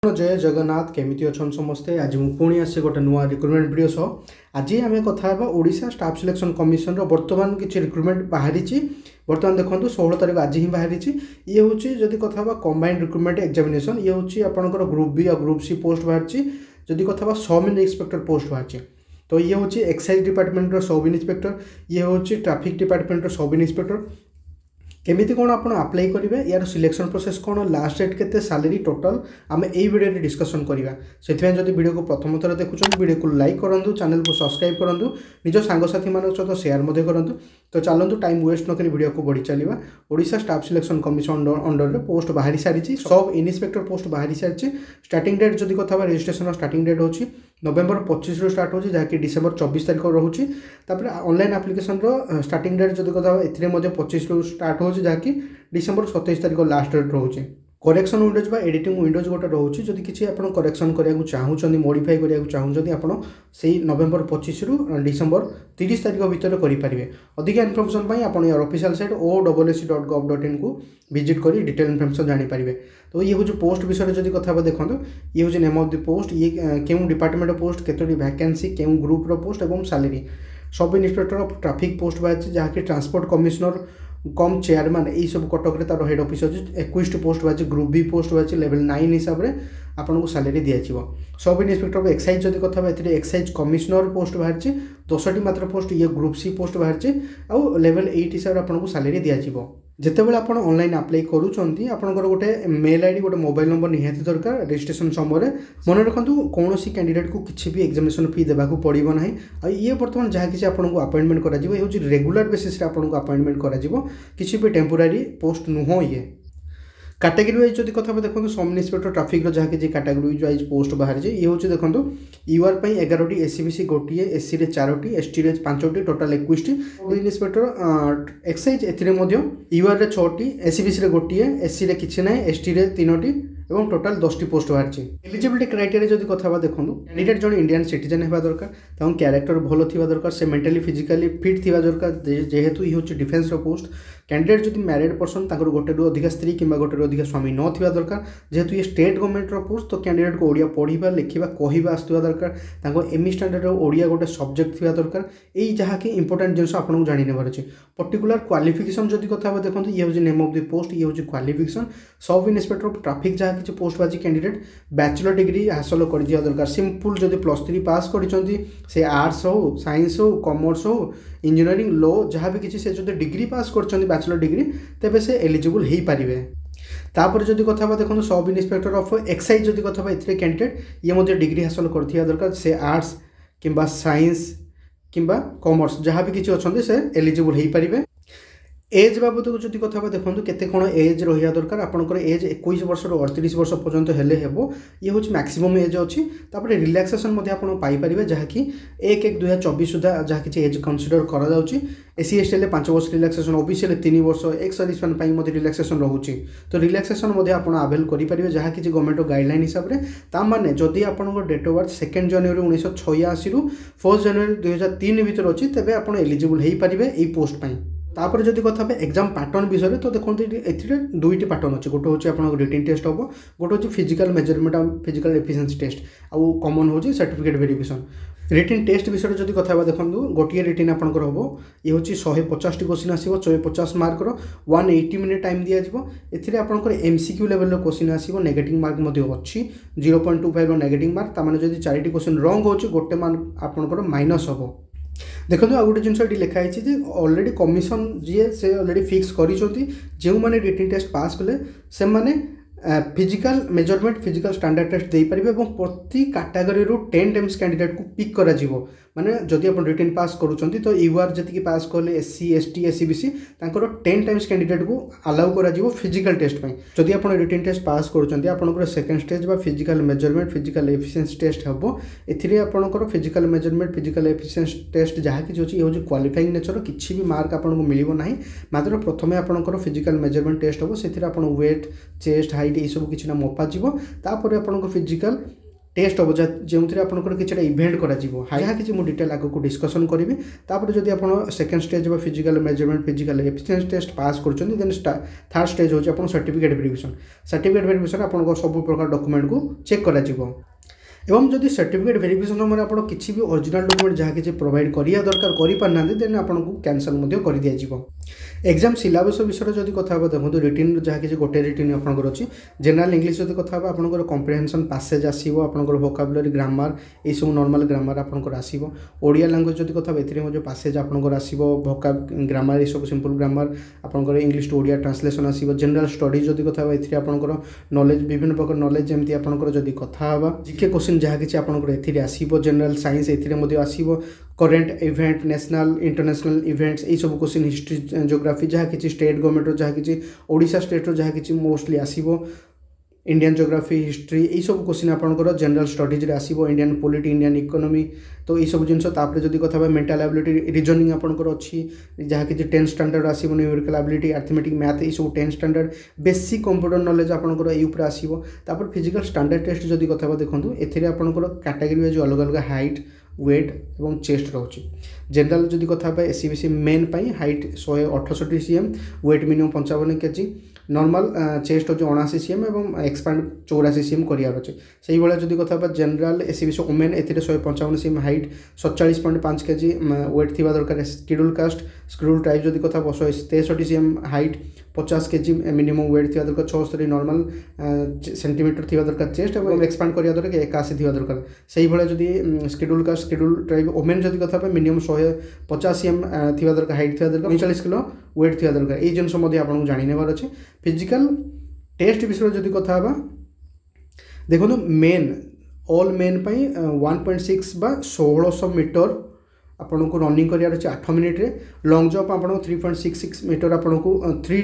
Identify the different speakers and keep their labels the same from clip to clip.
Speaker 1: जय जगन्नाथ केमिति अछन समस्ते। आज मु पुणी आसी गोटे नुआ रिक्रुटमेंट वीडियो सह आज आम कथा ओडिशा स्टाफ सिलेक्शन कमिशन बर्तमान किसी रिक्रुटमेंट बाहरी। बर्तमान देखो 16 तारीख आज ही बाहरी। ये हूँ जदि कथा कंबाइंड रिक्रुटमेंट एग्जामिनेशन ये हूँ आपंकर ग्रुप बी और ग्रुप सी पोस्ट बाहरी। जदि कथा सब इंस्पेक्टर पोस्ट बाहरी तो ये हूँ एक्साइज डिपार्टमेंट सब इंस्पेक्टर, ये हूँ ट्रैफिक डिपार्टमेंट सब इंस्पेक्टर। केमिति कौन आप अप्लाई करेंगे, यार सिलेक्शन प्रोसेस कौन, लास्ट डेट केते, सैलरी टोटल आम यही वीडियो डिस्कसन करवा। से जब वीडियो को प्रथम थर देखुं वीडियो को लाइक करूँ, चैनल को सब्सक्राइब करूँ, निज सांगसाथी मान सहित शेयर करूँ। तो चलतु टाइम वेस्ट नक वीडियो को बढ़ी चलवा। Odisha staff selection commission under में पोस्ट बाहरी सारी, सब इन्स्पेक्टर पोस्ट बाहरी सारी। स्टार्टिंग डेट जब कथा रजिस्ट्रेशन स्टार्टिंग डेट होची नवेम्बर 25 रु स्टार्ट होची, जहाँकि डिसेम्बर 24 तारीख रोचे। ऑनलाइन एप्लिकेशन स्टार्टिंग डेट जब कथा ए 25 रु स्टार्ट होची, जहाँकि डिसेम्बर 27 तारीख लास्ट डेट रोचे। करेक्शन विंडोज बा एडिटिंग विंडोज गोटे रोचे। जदि किसी आप करेक्शन करने चाहूँगी, मॉडिफाई करने चाहूँगी, आप नवेम्बर 25 रु डिसेम्बर 30 तारीख भितर करेंगे। अधिक इनफर्मेशन आप ऑफिशियल साइट ossc.gov.in को विजिट कर डिटेल इनफर्मेशन जानीपारे। तो ये हूँ पोस्ट विषय जब कथा देखो, ये हूँ नेम ऑफ द पोस्ट, ये क्यों डिपार्टमेंट पोस्ट, केतोटी वैकेंसी, क्यों ग्रुप पोस्ट और salary. Sub inspector of traffic post बाहरी, जहाँकि ट्रांसपोर्ट कमिश्नर कम चेयरमैन यही सब कटक तार हेड ऑफिस अच्छी 21 पोस्ट बाहरी। ग्रुप बी पोस्ट बाहरी लेवल 9 हिसाब से आपको सैलरी दिज्व। सब इंस्पेक्टर ऑफ एक्साइज जब कथा एक्साइज कमिश्नर पोस्ट बाहरी 10टी मात्र पोस्ट, ये ग्रुप सी पोस्ट बाहरी आउ लेवल 8 हिसाब से आपको सैलरी दिज्व। जितेबाला आप ऑनलाइन अप्लाई करूँगी आपंकर गोटे मेल आईडी गोटे मोबाइल नंबर निहाती दरकार। रजिस्ट्रेशन समय मन रखु कौन सी कैंडिडेट को किसी भी एग्जामिनेशन फी देवाक पड़ो ना। ये बर्तमान जहाँ किसी आपको अपॉइंटमेंट कर रेगुलर बेसिस आपको अपॉइंटमेंट कर किसी भी टेम्पोरारी पोस्ट नुह। ये कैटेगरी वाइज जब कथा देखो सब इंस्पेक्टर ट्रैफिक जहाँ कि कैटेगरी वाइज पोस्ट बाहरी। ये हूँ देखो यूआर 11टी, एससीबीसी गोटे, एससी 4टी, एसटी 5टी, टोटाल 21टी। इंस्पेक्टर एक्साइज यूआर 6टी, एससीबीसी गोटे, एससी किसी ना, एसटी 3टी और टोटाल 10टी पोस्ट बाहरी। एलिजिबिलिटी क्राइटेरिया जब कथा देखो कैंडिडेट जन इंडियन सिटीजन होगा दरकार, क्यारेक्टर भल थी दरकार, से मेंटली फिजिकली फिट थी दरकार। जेहेतु ये हूँ डिफेन्स पोस्ट, कैंडिडेट जब मैरिड पर्सन गोटे रु अधिक स्त्री कि गोटे रु अधिक स्वामी न थी दरकार। जेहेतु ये स्टेट गवर्नमेंट पोस्ट तो कैंडिडेट को ओडिया पढ़ा लिखा कहवा आसुवा दरकार। एमई स्टैंडर्ड ओडिया गोटे सब्जेक्ट थी दरकार। यही जहाँ कि इंपोर्टेंट जिन आपको जानी नेबार अच्छे। पर्टिकुलर क्वालिफिकेशन जब कथा देखो ये हूँ नेम ऑफ द पोस्ट, ये हूँ क्वालिफिकेशन। सब इंस्पेक्टर ऑफ ट्रैफिक जहाँ किसी पोस्ट बाजी कैंडिडेट बैचलर डिग्री हासिल कर दरकार। सिंपल जब +3 पास कर आर्ट्स हो, साइंस हो, कॉमर्स हो, इंजीनियरिंग, लॉ जहाँ भी किसी से जो डिग्री पास कर बैचलर डिग्री तेबे से एलिजिबल हो पारे। तापर जदि कथा देखो सब इंस्पेक्टर ऑफ एक्साइज जदि कथा ए कैंडिडेट ये डिग्री हासिल कर दरकार। से आर्ट्स किंबा साइंस किंबा कॉमर्स जहाँ भी किसी अच्छा से एलिजिबल हो पारे। एज बाबद को जब कथा देखो केते कौन एज रहा दरकार। आपंकर एज 21 वर्ष 38 वर्ष पर्यंत हेले हेबो। ये हूँ मैक्सिमम एज अच्छी। तापर रिलैक्सेशन पाइपर जहाँ कि 1/1/2024 सुधा जहाँ कि एज कनसीडर करा एससी एसटी 5 वर्ष रिलैक्सेशन, ओबीसी 3 वर्ष, एक्स सर्विसमैन रिलैक्सेशन रोचे। तो रिलैक्सेशन आप आवेल करेंगे जहाँ कि गवर्नमेंट गाइडलाइन हिसाब से। ताने जदि आप डेट ऑफ बर्थ 2 जनवरी 1986 रु 1 जनवरी 2003 भितर अच्छी तेज आप एलिजिबल हो पारे यही पोस्ट। तापर जदि कथा एग्जाम पैटर्न विषय तो देखो ये 2टी पैटर्न अच्छे। गोटे हूँ आप रिटन टेस्ट हम, गोटे हूँ फिजिकल मेजरमेंट और फिजिकल एफिशिएंसी टेस्ट, आउ कॉमन हूँ सर्टिफिकेट वेरिफिकेशन। रिटन टेस्ट विषय जब कथा देखो गोटे रिटन आपंकर हम, ये हूँ 150टी क्वेश्चन आसो 150 मार्कर 180 मिनिट टाइम दिज्व। एथिरे आपंकर एमसीक्यू लेवल क्वेश्चन आसो, नेगेटिव मार्क अच्छी 0.25 नेगेटिव मार्क। तामाने जदि 4टी क्वेश्चन रॉन्ग हो गोटे मार्क आपंकर माइनस हम। देखो आ गोटे जिन लिखाई ऑलरेडी कमिशन जी से ऑलरेडी फिक्स कर जो मैंने रिटन टेस्ट पास कले से माने physical measurement physical standard test दे पारे। प्रति कैटेगरी 10 टाइम्स कैंडिडेट को पिक करा जीवो। माने जदि आप रिटन पास करूँ तो यूआर जी पास कले SC ST SEBC 10 times candidate को अलाउ करा जीवो फिजिकल टेस्ट। जदि आप रिटन टेस्ट पास करूँ आपंकर सेकेंड स्टेज बा physical measurement physical efficiency test हम। एथिरे आपंकर physical measurement physical efficiency test जहाँ कि अच्छी ये हूँ क्वालिफाइंग नेचर, किसी भी मार्क आपको मिलिबो नाही। मात्र प्रथमे आपंकर फिजिकल मेजरमेंट टेस्ट हम, से वेट चेस्ट हाइट ये सब किसी ना मपा जीवो। तापर आपंकर फिजिकल टेस्ट हम जो आपंकर कि इवेंट कर जहाँ कि मुझे डिटेल आगे डिस्कसन करी तापर जब आप second stage physical measurement physical efficiency test pass कर देन थर्ड स्टेज हूँ आप सर्टिफिकेट वेरिफिकेशन आप सब प्रकार डॉक्यूमेंट को चेक कर एवं जदि सर्टिफिकेट वेरिफिकेशन समय आप किसी भी ओरिजिनल डॉक्यूमेंट जहाँ किसी प्रोवाइड करिया दरकार करिपारना देन आपको कैंसल कर दिया एग्जाम सिलेबस विषय जब कथा देखो रिटिन जहाँ किसी गोटे रिटिन आपंकर अच्छी जनरल इंग्लीश जब कथा आपंकर कम्प्रिहेंशन पासेज आसो आपंकर वोकाबुलरी ग्रामर ये सब नॉर्मल ग्रामर आपंकर आसो ओडिया लैंग्वेज जब कथा ए पासेज आपंकर आसो वोका ग्रामर ये सब सिंपल ग्रामर आपंकर इंग्लीश टू ओडिया ट्रांसलेशन आसो जनरल स्टडीज जब कथा ए आपंकर नॉलेज विभिन्न प्रकार नॉलेज जमी आपंकर जब कथा जीके क्वेश्चन जहाँ किसी आपंकर आसो जनरल साइंस आसो current event national international events ये सब क्वेश्चन हिस्ट्री जियोग्राफी जहाँ किसी स्टेट गवर्नमेंट जहाँ किसी ओडिशा स्टेट जहाँ किसी मोस्टली आसो इंडियन जियोग्राफी हिस्ट्री ये सब क्वेश्चन आपंकर जनरल स्टडीज आसो इंडियन पॉलिटी इंडियन इकोनॉमी तो ये सब जिनस जब कथा मेंटल एबिलिटी रीजनिंग आपंकर अच्छी जहाँ किसी 10th स्टैंडर्ड आसो न्यूमेरिकल एबिलिटी अरिथमेटिक मैथ ये सब 10th standard basic computer knowledge आपंकर ये आसो तापर फिजिकल स्टैंडर्ड टेस्ट जब कथा देखो ए आपंकर कैटेगरी वाइज अलग अलग हाइट वेट एवं चेस्ट रोचे जनरल जब कथा SEBC men height 168 cm weight minimum 55 kg normal chest हो 79 cm और एक्सपांड 84 cm करार अच्छे से भाई जब कथा जनरल एससीबीसी वोमेन ए 155 cm हाइट 47.5 kg वेट थी दरकार शेड्यूल कास्ट शेड्यूल ट्राइब जब कथा 163 cm height 50 kg minimum weight थी दरकार 76 नॉर्मल सेंटीमीटर थी दरकार चेस्ट और एक्सपांड करा दरकार 81 थी दरकार से भाई जब schedule caste schedule tribe women जब कथा मिनिमम 150 cm थी दरकार हाइट थी दरकार 39 किलो वेट थी दरकार ये जिनस आपको जानेबार अच्छे फिजिकल टेस्ट विषय जब कथा देखो मेन ऑल मेन 1.6 बा 1600 मीटर आपन को रनिंग करार अच्छे 8 मिनिट रे लॉन्ग जंप आपन 3.66 मीटर आपन को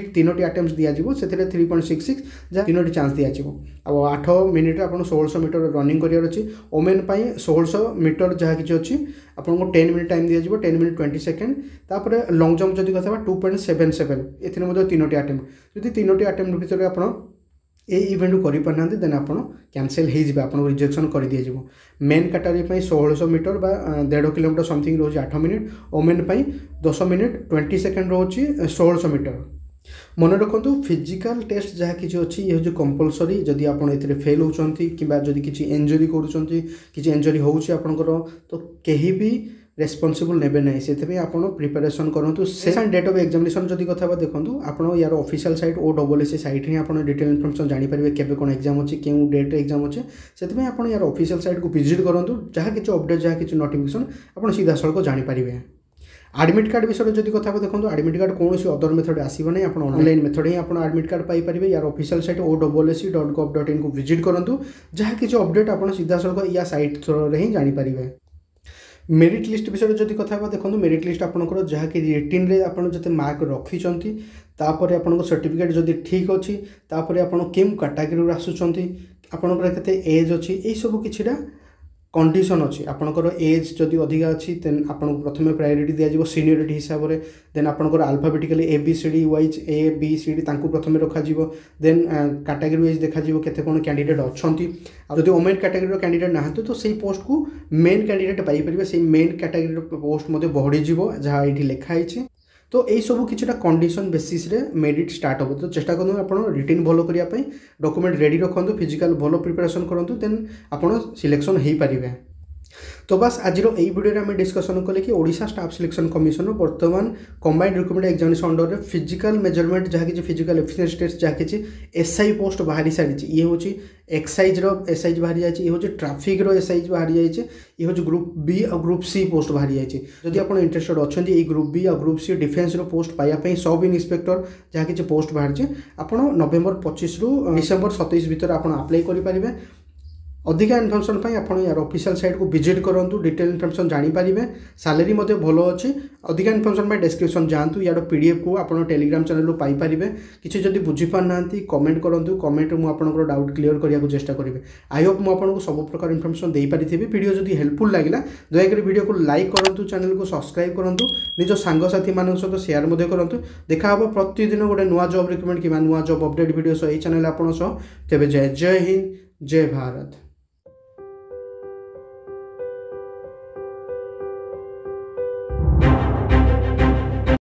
Speaker 1: 3 अटेम्प्ट दिया जिवो सेथिरे 3.66 जा 3 चांस दिया जिवो अब 8 मिनिट आपन 1600 मीटर रनिंग करार अच्छे ओमेन 1600 मीटर जहाँ किसी अच्छी आपन को 10 मिनिट टाइम दिया जिवो 10 मिनिट 20 सेकेंड तापर लॉन्ग जंप जब कथा 2.77 एथिरे मध्ये 3 अटेम्प्ट जदि 3 अटेम्प्ट भितर आपन ये इवेंट को करिपारना देन आप कैंसल हो आपको रिजेक्शन कर दिया मेन कैटेगरी 1600 मीटर बा 1.5 किलोमीटर समथिंग रोचे 8 मिनिट ओमेन 10 मिनिट 20 सेकेंड रोचे 1600 मीटर मन रखु फिजिकल टेस्ट जहाँ किसी अच्छी ये हूँ कंपलसरी जदि आप फेल होती कि किसी इंजरी कर इंजरी होकर तो कहीं भी रेस्पॉन्सिबल नेबे नहीं से आप प्रिपेरेसन करूँ से डेट ऑफ एग्जामिनेशन जब कथा देखो आप यार ऑफिशियल साइट OSC साइट ही आप डिटेल इनफॉरमेशन जानीपारे केबे कौन एग्जाम अच्छे क्यों डेट एग्जाम अच्छे से आप यार ऑफिशियल साइट को विजिट करूँ जहाँ किसी अपडेट जहाँ किसी नोटिफिकेशन आप सीधा सड़क जानीपारे एडमिट कार्ड विषय जब कथा देखो एडमिट कार्ड कौन अदर मेथड आसो ना आप ऑनलाइन मेथड ही आप एडमिट कार्ड पाइपर यार ऑफिशियल साइट OSC.gov.in को विजिट करूँ जहाँ किसी अपडेट आप सीधा सड़क या साइट थ्रू ही जानीपारे मेरिट लिस्ट विषय जब कथा देखो मेरिट लिस्ट आपंकर जहाँ कि रिटिन रे आपन जते मार्क रखिंट तापर आपन सर्टिफिकेट जदि ठीक अच्छी तापर आपन केम कैटेगरी आसुंच आपंकर केते एज अच्छी यही सब किछिटा कंडीशन अच्छी आपंकर एज जदि अधिका अच्छी देन आपन प्रथम प्रायोरिटी दिया सीनियरिटी हिसाब से देन आपंकर अल्फाबेटिकली ABCD वाइज ABCD तांकु प्रथम रखा देन कैटेगरी वाइज देखा केते कोन कैंडिडेट अच्छी जदि वोमेन कैटेगरी कैंडिडेट ना तो से पोस्ट को मेन कैंडिडेट पाइपर से मेन कैटेगरी पोस्ट बढ़ी जहाँ ये लिखाई तो यही सब किसी कंडीशन बेसिस रे मेरिट स्टार्ट हो तो चेष्टा करूँ आप रिटिन भल करने डॉक्यूमेंट रेडी रखु फिजिकल भल प्रिपरेशन करूँ देन आप सिलेक्शन हो पारे तो बस आज यही वीडियो में डिस्कसन कले कि ओडिशा स्टाफ सिलेक्शन कमिशन बर्तमान कंबाइंड रिक्रूटमेंट एग्जामिनेशन अंडर में फिजिकल मेजरमेंट जहाँ किसी फिजिकल एफिशिएंसी टेस्ट जहाँ किसी SI पोस्ट बाहरी सारी ये हूँ एक्साइज SI बाहरी जाए ये हूँ ट्राफिक SI बाहरी जाए ये हूँ ग्रुप B और ग्रुप C पोस्ट बाहरी जाए जदि आप इंटरेस्टेड अच्छा ये ग्रुप B और ग्रुप C डिफेन्स पोस्ट पाइबापी सब इन्स्पेक्टर जहाँ किसी पोस्ट बाहरी आप नवेम्बर 25 रु डिसेम्बर 27 भितर आप अप्लाई करेंगे अधिका इनफर्मेशन आप यार ऑफिशियल साइट को विजिट करूँ डिटेल इनफर्मेशन जानीपारे सैलरी भल अच्छी अधिका इनफर्मेशन डिस्क्रिप्शन जातु यार PDF को आप टेलीग्राम चैनल पाइपर किसी जब बुझीपारना कमेंट करूँ कमेंट मुझे डाउट क्लीयर करने को चेष्टा करेंगे आई होप मुझे सब प्रकार इनफर्मेशन दे पारि वीडियो जब हेल्पफुल लगे दयाकोरी वीडियो को लाइक करूँ चैनल को सब्सक्राइब करूँ निज सांगसाथी मान सहित शेयर करूँ देखा प्रतिदिन गोटे नुआ जॉब रिक्रूटमेंट कि नुआ जॉब अपडेट वीडियो यही चैनल आप तेज जय हिंद जय भारत।